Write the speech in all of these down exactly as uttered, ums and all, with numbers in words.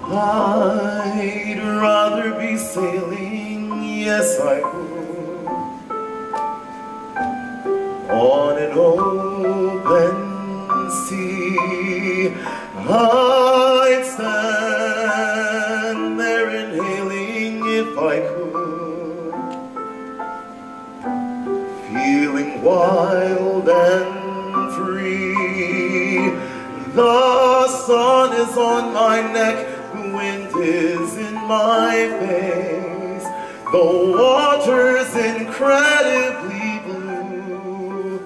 I'd rather be sailing, yes I would, on an open sea. I'd stand there inhaling if I could, feeling wild and free. The sun is on my neck, the wind is in my face, the water's incredibly blue,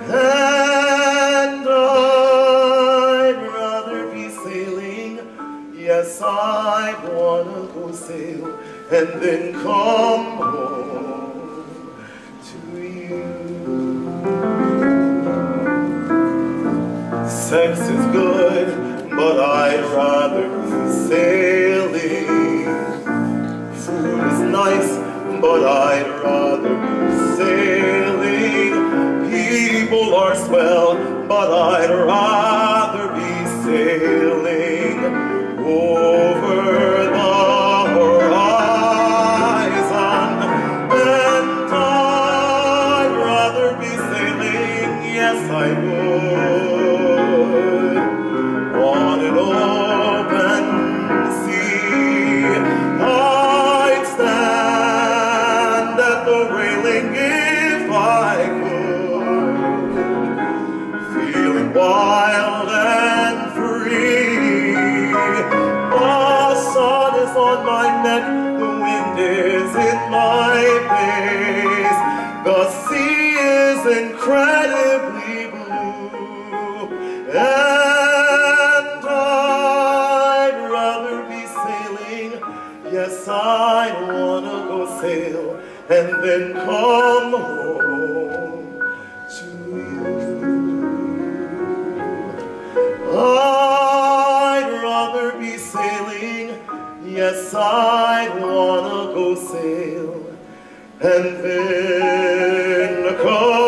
and I'd rather be sailing, yes I'd wanna go sail and then come home to you. Sex is good, but I'd rather be sailing. Food is nice, but I'd rather be sailing. People are swell, but I'd rather be sailing over the horizon. And I'd rather be sailing, yes I would, on an open sea. I'd stand at the railing if I could, feeling wild and free. The sun is on my neck, the wind is in my face, the sea is incredibly blue, and I'd rather be sailing, yes I'd wanna go sail and then come home to you. I'd rather be sailing, yes I'd wanna go sail and then come